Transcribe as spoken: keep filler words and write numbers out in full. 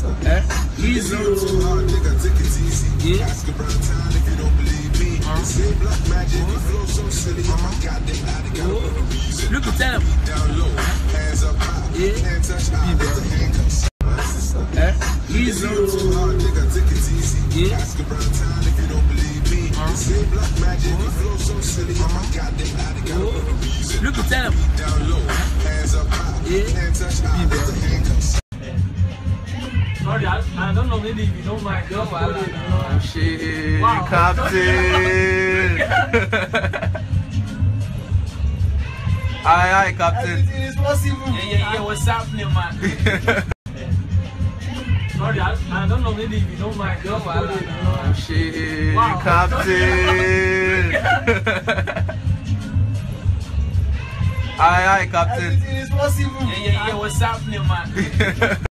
Eh? Easy. Yeah. Look at them. Yeah. Eh? Easy. Yeah. Look at them. Yeah. Sorry, I, I don't know, maybe if you don't mind, just put it, you know. Shit, Wow. Captain. Aye, aye, Captain. Everything is possible. Yeah, yeah, yeah, what's happening, man? Sorry, I, I don't know, maybe if you don't mind, just put it, you know. Shit, Wow. Captain. Aye, aye, Captain. Everything is possible. Yeah, yeah, yeah, what's happening, man?